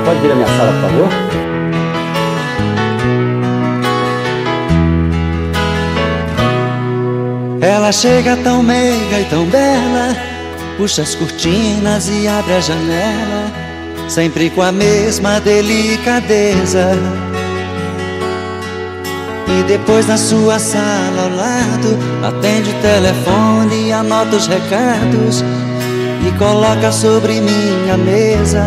pode vir à minha sala, por favor? Ela chega tão meiga e tão bela, puxa as cortinas e abre a janela, sempre com a mesma delicadeza. E depois na sua sala ao lado, atende o telefone e anota os recados e coloca sobre minha mesa.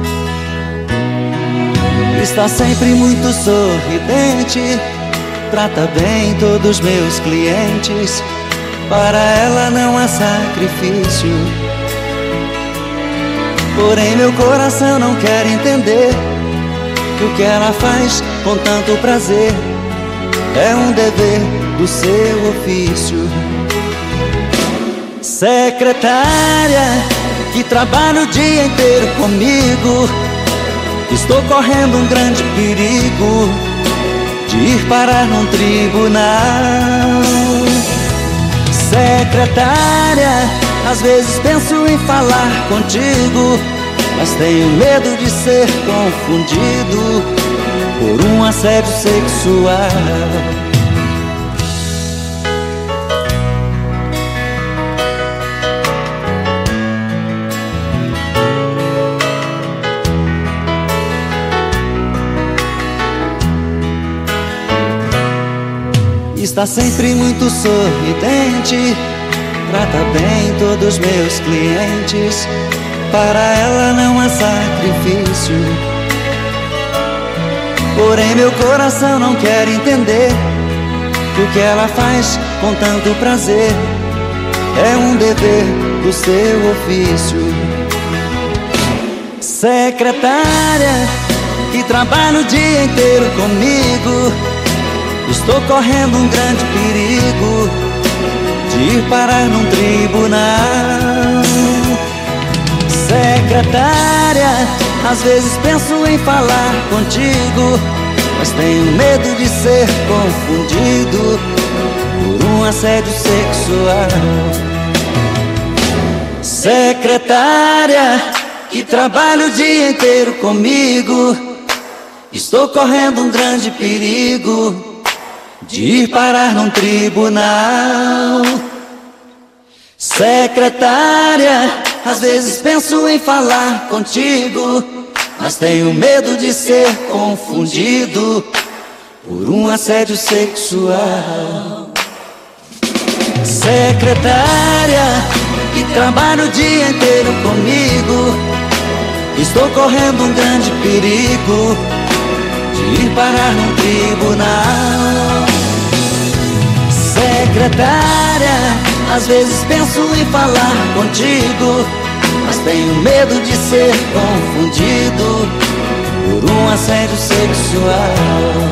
Está sempre muito sorridente, trata bem todos os meus clientes. Para ela não há sacrifício, porém meu coração não quer entender que o que ela faz com tanto prazer é um dever do seu ofício. Secretária, que trabalha o dia inteiro comigo, estou correndo um grande perigo de ir parar num tribunal. Secretária, às vezes penso em falar contigo, mas tenho medo de ser confundido por um assédio sexual. Está sempre muito sorridente, trata bem todos os meus clientes. Para ela não há sacrifício, porém meu coração não quer entender que o que ela faz com tanto prazer é um dever do seu ofício. Secretária, que trabalha o dia inteiro comigo, estou correndo um grande perigo de ir parar num tribunal. Secretária, às vezes penso em falar contigo, mas tenho medo de ser confundido por um assédio sexual. Secretária, que trabalha o dia inteiro comigo, estou correndo um grande perigo de ir parar num tribunal. Secretária, às vezes penso em falar contigo, mas tenho medo de ser confundido por um assédio sexual. Secretária, que trabalha o dia inteiro comigo, estou correndo um grande perigo de ir parar num tribunal. Secretária, às vezes penso em falar contigo, mas tenho medo de ser confundido por um assédio sexual.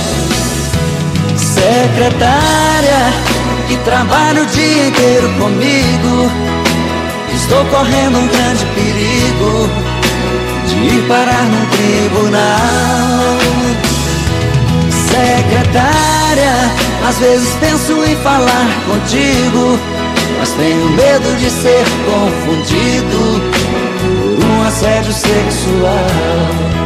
Secretária, que trabalha o dia inteiro comigo, estou correndo um grande perigo de ir parar num tribunal. Secretária, às vezes penso em falar contigo, mas tenho medo de ser confundido por um assédio sexual.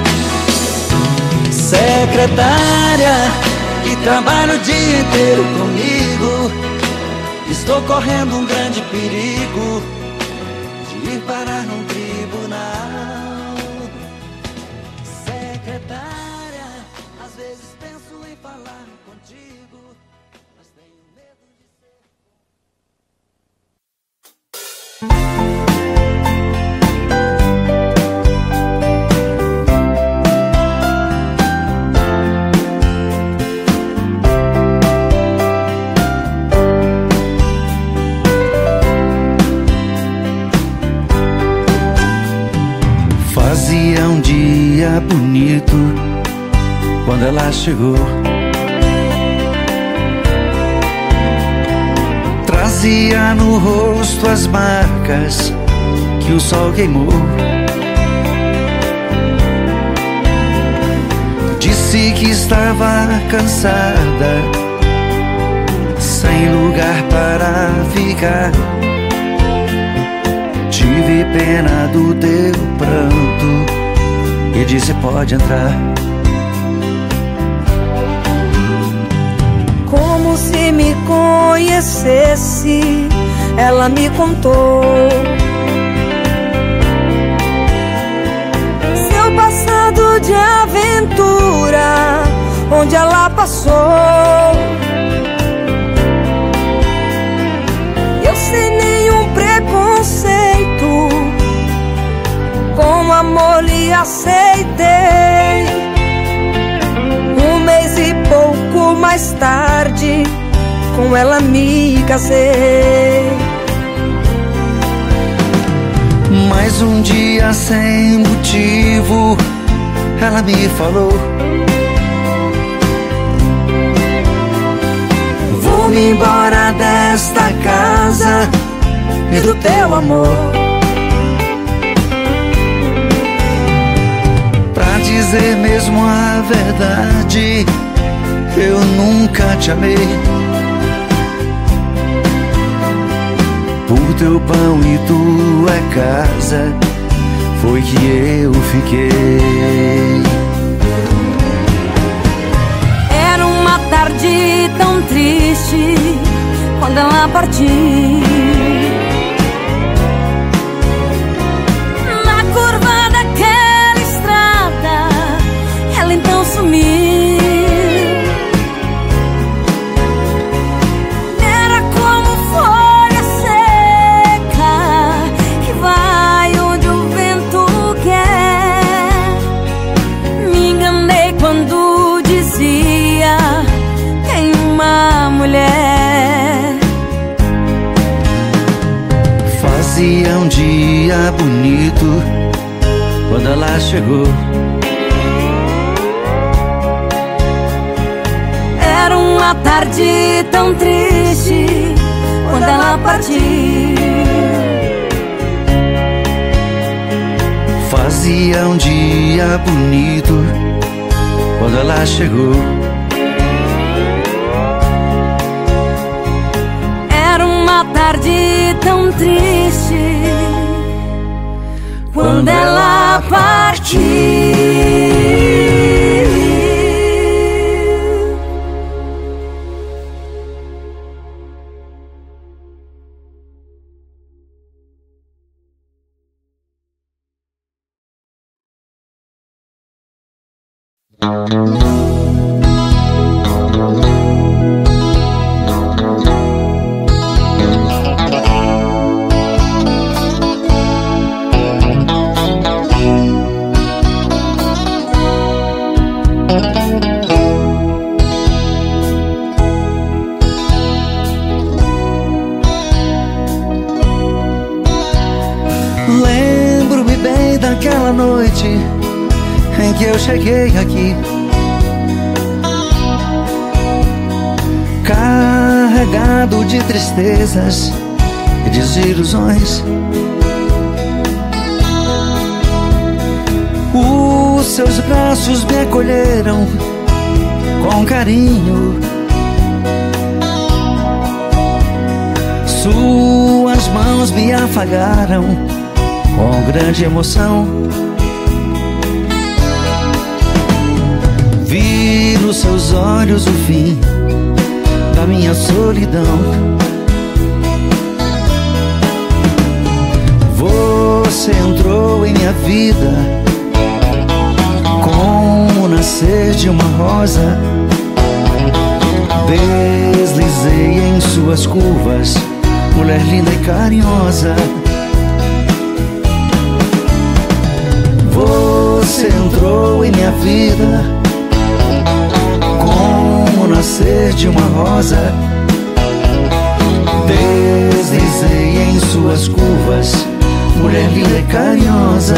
Secretária, que trabalha o dia inteiro comigo, estou correndo um grande perigo de ir parar num tribunal. Secretária, às vezes penso em falar contigo, mas tenho medo de ser... Fazia um dia bonito quando ela chegou, trazia no rosto as marcas que o sol queimou. Disse que estava cansada, sem lugar para ficar. Tive pena do teu pranto e disse: pode entrar. Como se me conhecesse, ela me contou seu passado de aventura, onde ela passou. Eu sem nenhum preconceito, com amor lhe aceitei. Um mês e pouco mais tarde, com ela me casei. Mas um dia sem motivo, ela me falou: vou-me embora desta casa e do teu amor. Pra dizer mesmo a verdade, eu nunca te amei. Por teu pão e tua casa foi que eu fiquei. Era uma tarde tão triste quando ela partiu. Na curva daquela estrada, ela então sumiu. Era como folha seca que vai onde o vento quer. Me enganei quando dizia: tem uma mulher. Fazia um dia bonito quando ela chegou. Era uma tarde tão triste quando ela partiu. Fazia um dia bonito quando ela chegou. Era uma tarde tão triste quando ela partiu. Lembro-me bem daquela noite em que eu cheguei aqui, carregado de tristezas e desilusões. Os seus braços me acolheram com carinho, suas mãos me afagaram com grande emoção. Vi nos seus olhos o fim da minha solidão. Você entrou em minha vida como o nascer de uma rosa. Deslizei em suas curvas, mulher linda e carinhosa. Você entrou em minha vida como o nascer de uma rosa. Deslizei em suas curvas, mulher linda e carinhosa.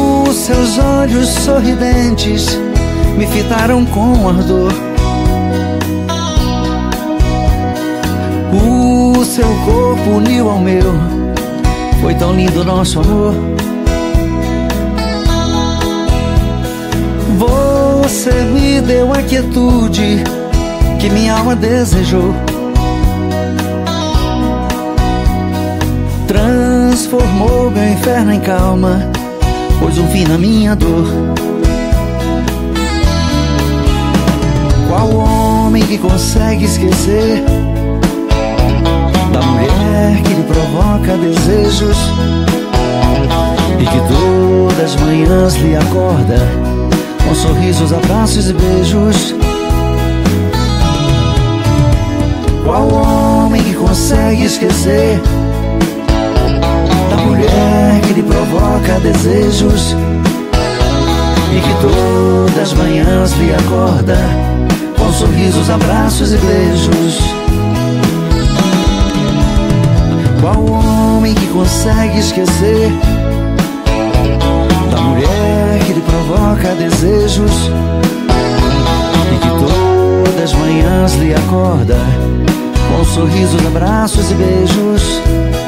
Seus olhos sorridentes me fitaram com ardor. O seu corpo uniu ao meu, foi tão lindo nosso amor. Você me deu a quietude que minha alma desejou. Transformou meu inferno em calma, pôs um fim na minha dor. Qual homem que consegue esquecer da mulher que lhe provoca desejos e que todas as manhãs lhe acorda com sorrisos, abraços e beijos? Qual homem que consegue esquecer da mulher que lhe provoca desejos e que todas as manhãs lhe acorda com sorrisos, abraços e beijos? Qual homem que consegue esquecer da mulher que lhe provoca desejos e que todas as manhãs lhe acorda com sorrisos, abraços e beijos?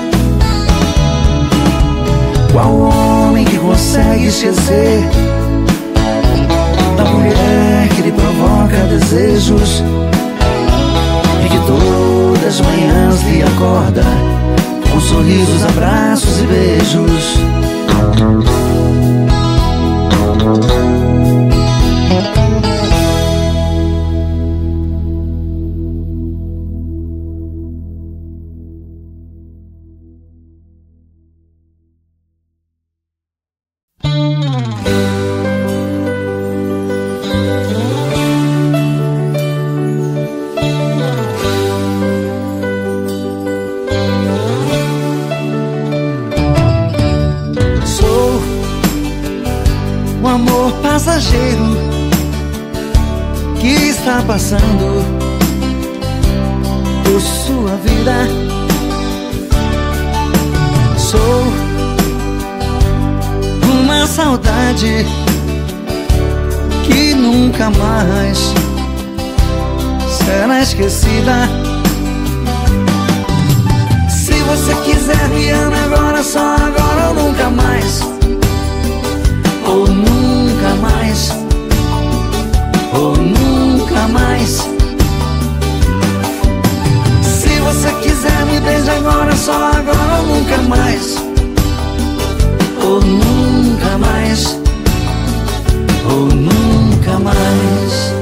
Qual homem que consegue esquecer da mulher que lhe provoca desejos e que todas as manhãs lhe acorda com sorrisos, abraços e beijos? Passageiro que está passando por sua vida. Sou uma saudade que nunca mais será esquecida. Se você quiser, me ame agora, só agora ou nunca mais. Ou nunca mais, ou nunca mais. Se você quiser, me beije agora, só agora ou nunca mais. Ou nunca mais, ou nunca mais.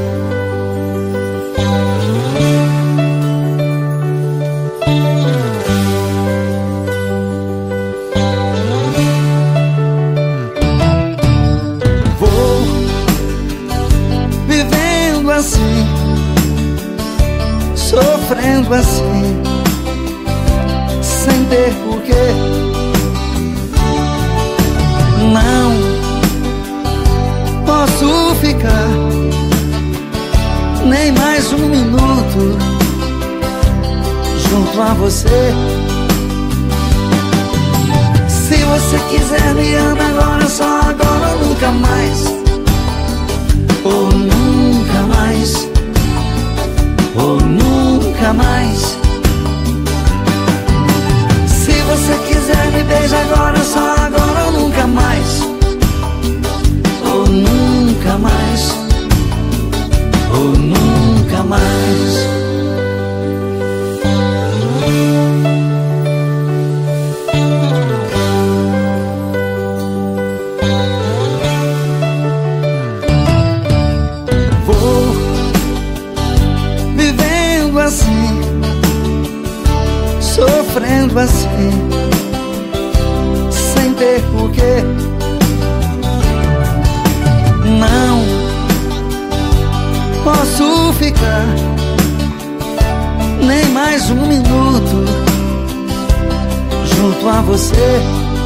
Assim, sofrendo assim, sem ter porquê. Não posso ficar nem mais um minuto junto a você. Se você quiser, me ama agora, só agora ou nunca mais. Ou nunca mais, ou nunca mais. Se você quiser, me beije agora, só agora ou nunca mais. Ou nunca mais, ou nunca mais. Assim, sofrendo assim, sem ter porquê. Não posso ficar nem mais um minuto junto a você.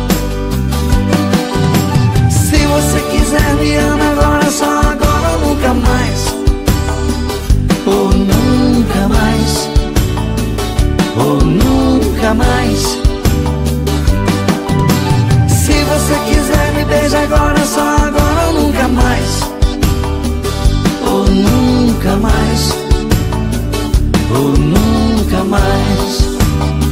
Se você quiser, me ama agora, só agora ou nunca mais. Ou nunca mais, ou nunca mais. Se você quiser, me beije agora, só agora ou nunca mais. Ou nunca mais, ou nunca mais.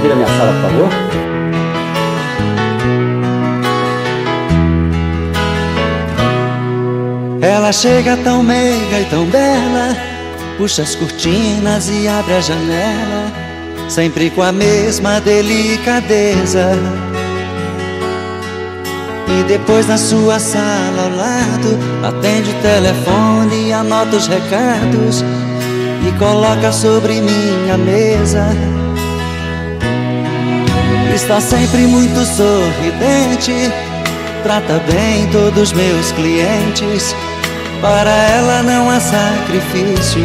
vir à minha sala, por favor? Ela chega tão meiga e tão bela, puxa as cortinas e abre a janela, sempre com a mesma delicadeza. E depois na sua sala ao lado, atende o telefone e anota os recados e coloca sobre minha mesa. Está sempre muito sorridente, trata bem todos os meus clientes. Para ela não há sacrifício,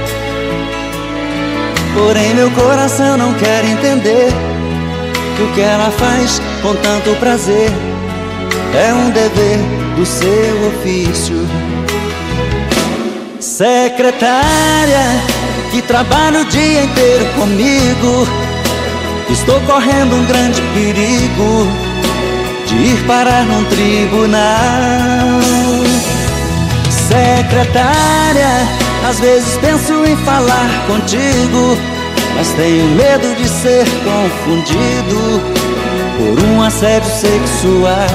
porém meu coração não quer entender que o que ela faz com tanto prazer é um dever do seu ofício. Secretária, que trabalha o dia inteiro comigo, estou correndo um grande perigo de ir parar num tribunal. Secretária, às vezes penso em falar contigo, mas tenho medo de ser confundido por um assédio sexual.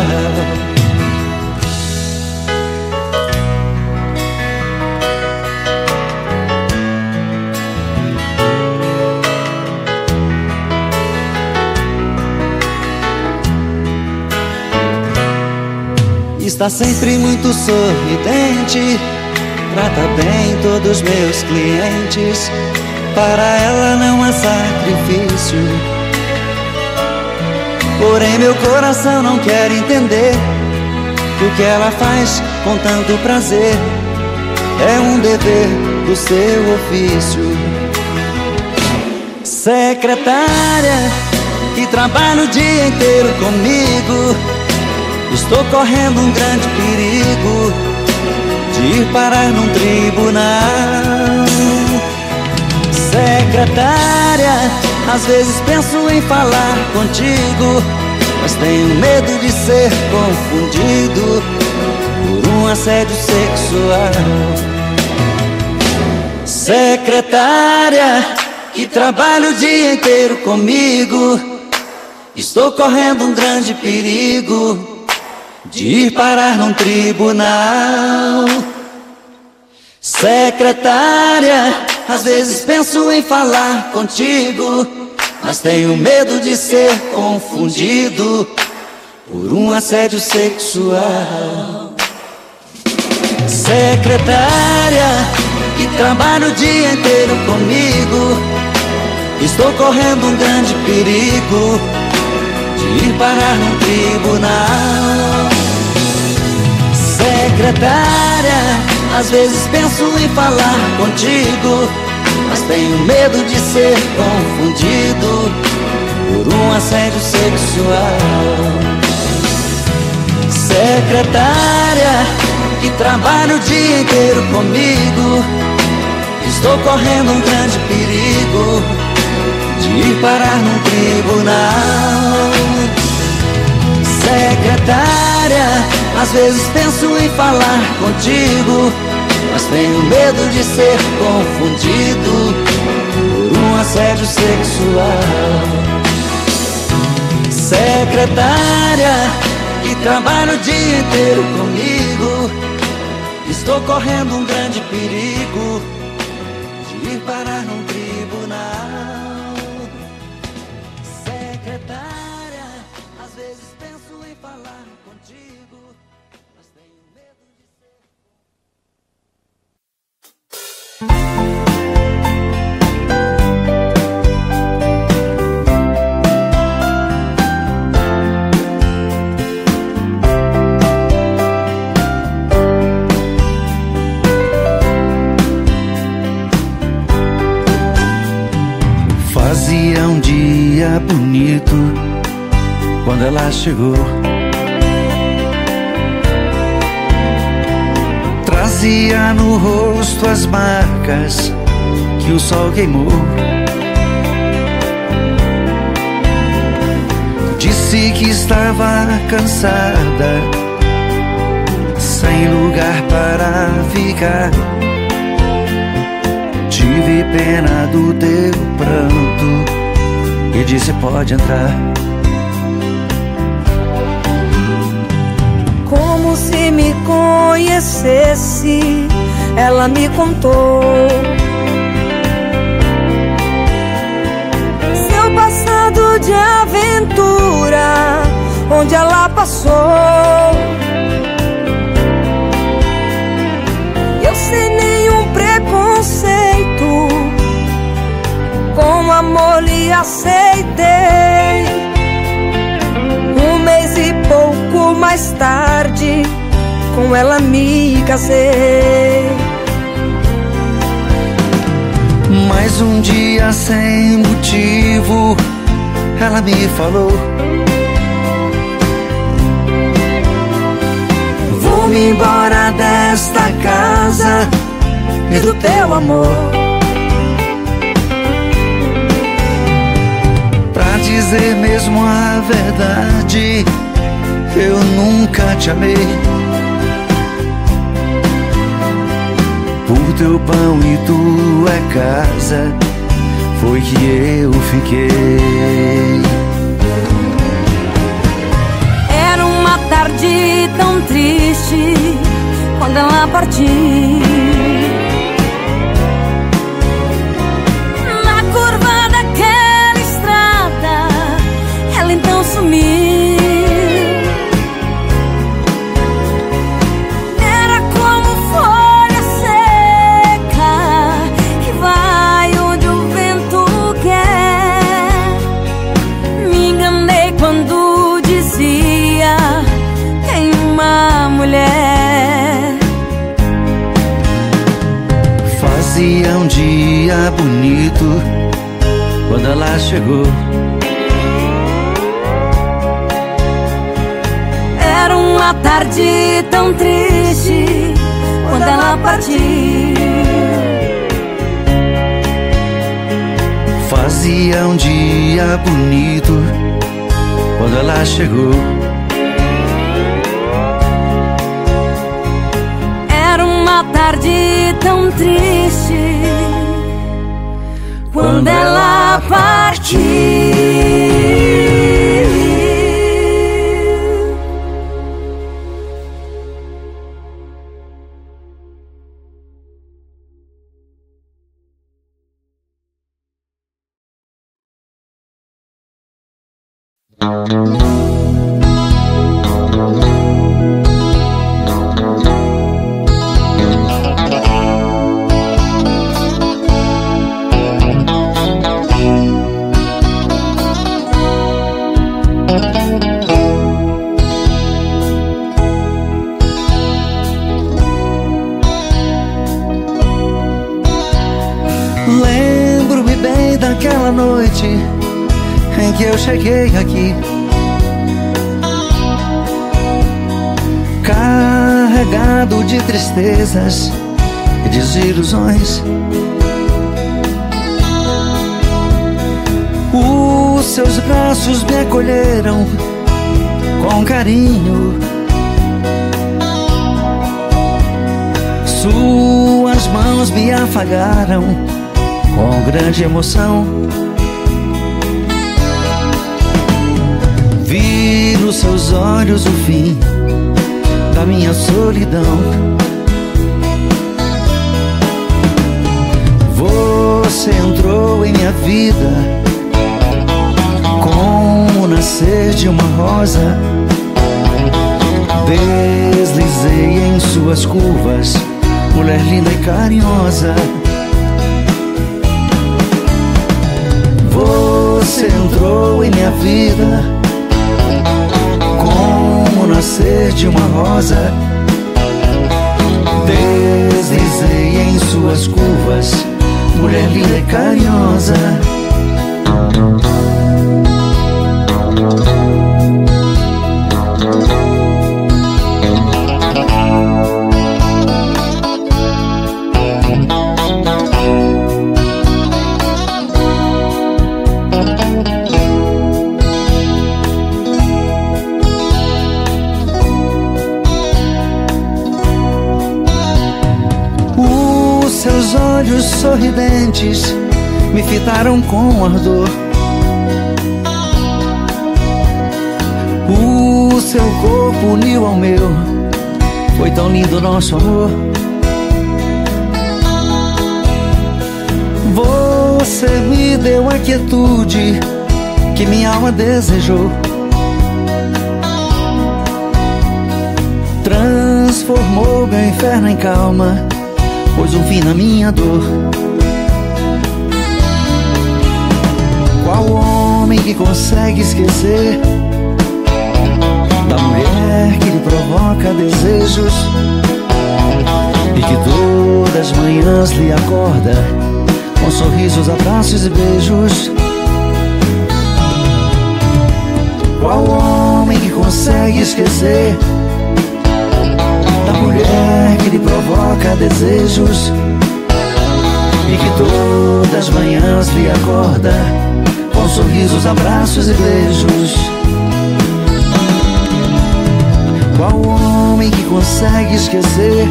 Está sempre muito sorridente, trata bem todos os meus clientes. Para ela não há sacrifício, porém meu coração não quer entender que o que ela faz com tanto prazer é um dever do seu ofício. Secretária, que trabalha o dia inteiro comigo, estou correndo um grande perigo de ir parar num tribunal. Secretária, às vezes penso em falar contigo, mas tenho medo de ser confundido por um assédio sexual. Secretária, que trabalha o dia inteiro comigo, estou correndo um grande perigo de ir parar num tribunal. Secretária, às vezes penso em falar contigo, mas tenho medo de ser confundido por um assédio sexual. Secretária, que trabalha o dia inteiro comigo, estou correndo um grande perigo de ir parar num tribunal. Secretária, às vezes penso em falar contigo, mas tenho medo de ser confundido por um assédio sexual. Secretária, que trabalha o dia inteiro comigo, estou correndo um grande perigo de ir parar num tribunal. Secretária, às vezes penso em falar contigo, mas tenho medo de ser confundido por um assédio sexual. Secretária, que trabalha o dia inteiro comigo, estou correndo um grande perigo de ir parar num tribunal. Secretária, às vezes penso em falar contigo, mas tenho medo de ser... Fazia um dia bonito quando ela chegou, trazia no rosto as marcas que o sol queimou. Disse que estava cansada, sem lugar para ficar. Tive pena do teu pranto e disse: pode entrar. Como se me conhecesse, ela me contou seu passado de aventura, onde ela passou. Eu sem nenhum preconceito, com amor lhe aceitei. Um mês e pouco mais tarde, com ela me casei. Mas um dia sem motivo, ela me falou: vou-me embora desta casa e do teu amor. Pra dizer mesmo a verdade, eu nunca te amei. Por teu pão e tua casa foi que eu fiquei. Era uma tarde tão triste quando ela partiu. Na curva daquela estrada, ela então sumiu. Fazia um dia bonito quando ela chegou. Era uma tarde tão triste quando ela partiu. Fazia um dia bonito quando ela chegou. Tarde tão triste quando ela partiu. Lembro-me bem daquela noite em que eu cheguei aqui, carregado de tristezas e desilusões. Os seus braços me acolheram com carinho, suas mãos me afagaram com grande emoção. Vi nos seus olhos o fim da minha solidão. Você entrou em minha vida como o nascer de uma rosa. Deslizei em suas curvas, mulher linda e carinhosa. Você entrou em minha vida como o nascer de uma rosa. Deslizei em suas curvas, mulher linda e carinhosa. Seus olhos sorridentes me fitaram com ardor. seu corpo uniu ao meu. Foi tão lindo nosso amor. Você me deu a quietude que minha alma desejou. Transformou meu inferno em calma, pôs um fim na minha dor. Qual homem que consegue esquecer da mulher que lhe provoca desejos e que todas as manhãs lhe acorda com sorrisos, abraços e beijos? Qual homem que consegue esquecer da mulher que lhe provoca desejos e que todas as manhãs lhe acorda com sorrisos, abraços e beijos? Qual homem que consegue esquecer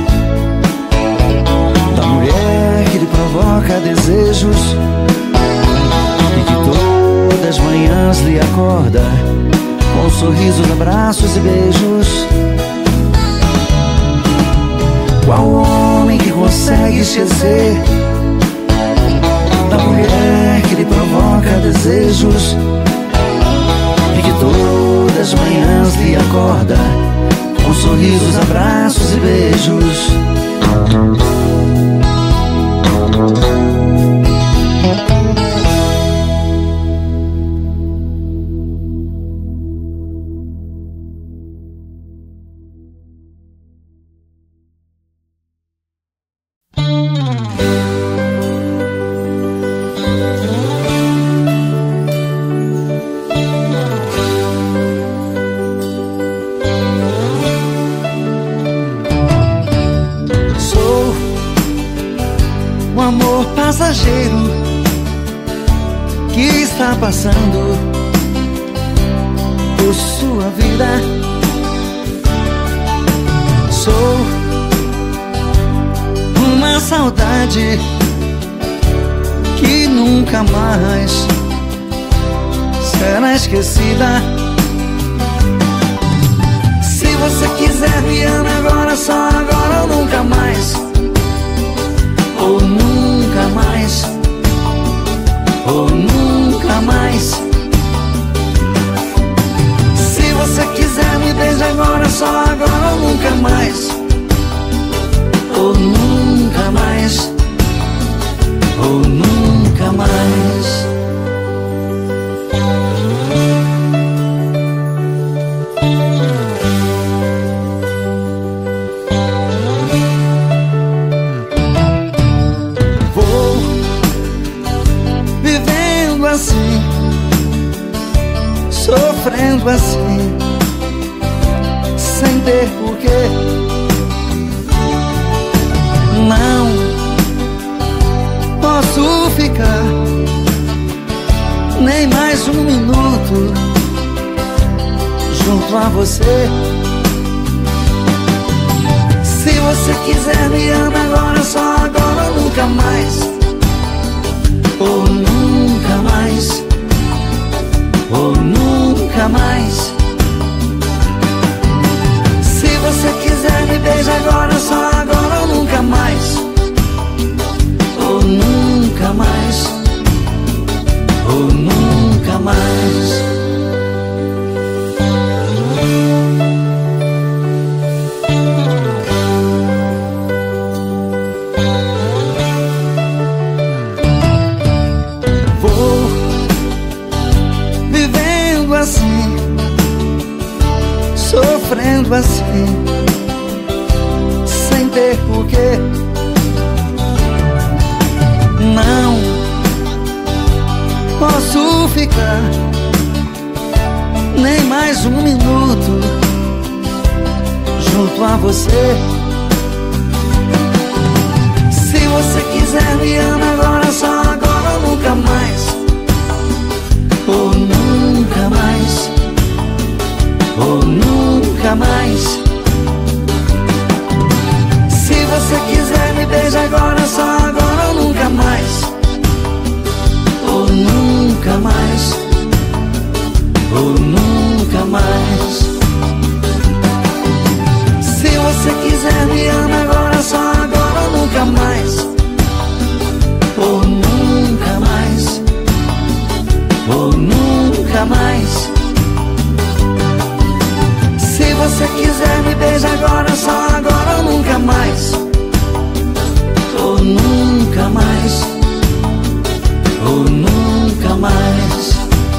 da mulher que lhe provoca desejos e que todas as manhãs lhe acorda com sorrisos, abraços e beijos? Qual homem que consegue esquecer da mulher que lhe provoca desejos e que todas as manhãs lhe acorda com sorrisos, abraços e beijos? Passageiro que está passando por sua vida. Sou uma saudade que nunca mais será esquecida. Se você quiser, me ame agora, só agora ou nunca mais. Ou nunca mais, ou nunca mais. Se você quiser, me beije agora, só agora ou nunca mais. Ou nunca mais, ou nunca mais. Assim, sofrendo assim, sem ter porquê. Não posso ficar nem mais um minuto junto a você. Se você quiser, me ama agora, só agora ou nunca mais. Ou nunca mais, ou nunca mais. Se você quiser, me beija agora, só agora ou nunca mais. Ou nunca mais, ou nunca mais. Assim, sofrendo assim, sem ter porquê. Não posso ficar nem mais um minuto junto a você. Se você quiser, me ama agora, só agora ou nunca mais. Ou nunca mais, ou nunca mais. Se você quiser, me beija agora, só agora ou nunca mais. Ou nunca mais, ou nunca mais. você quiser me beija agora, só agora ou nunca mais. Ou nunca mais. Ou nunca mais.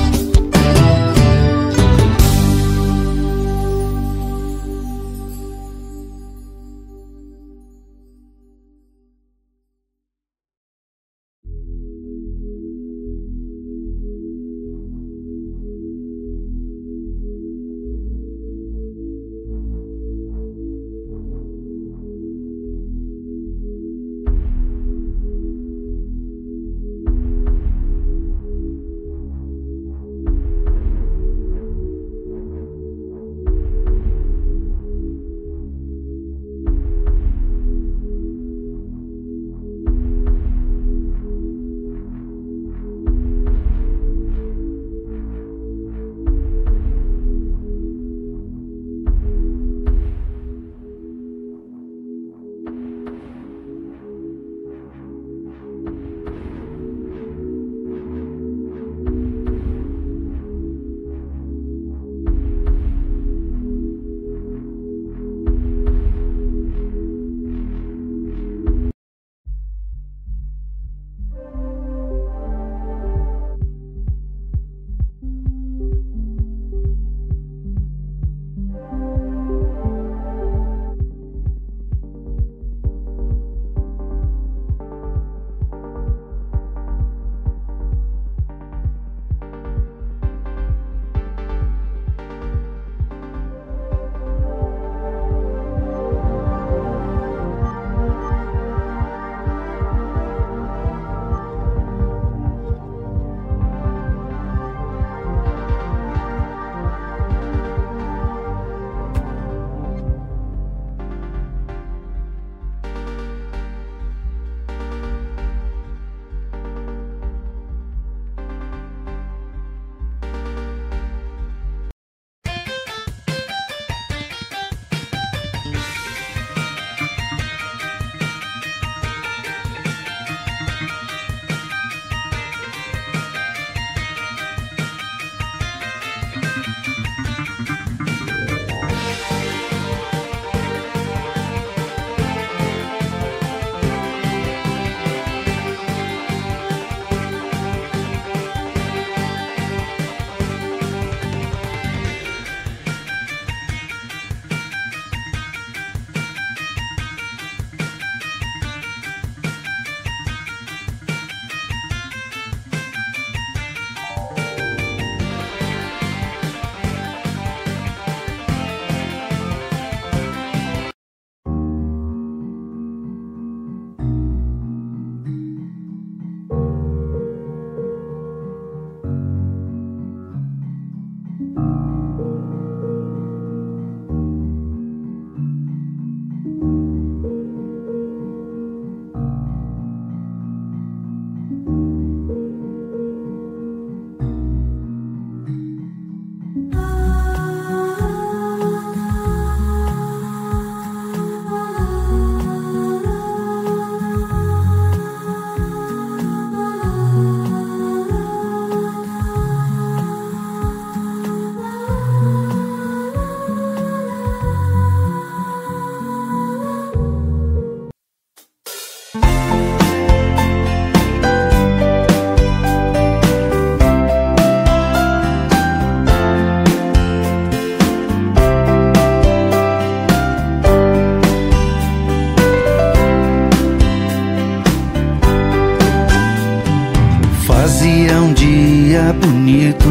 Fazia um dia bonito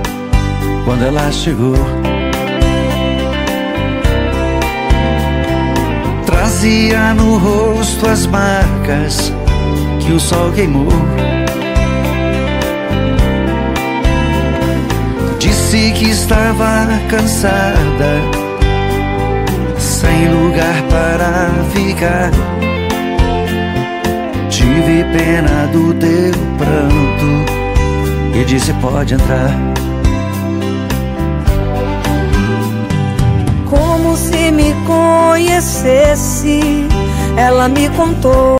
quando ela chegou. Trazia no rosto as marcas que o sol queimou. Disse que estava cansada, sem lugar para ficar. Tive pena do teu pranto e disse: pode entrar. Como se me conhecesse, ela me contou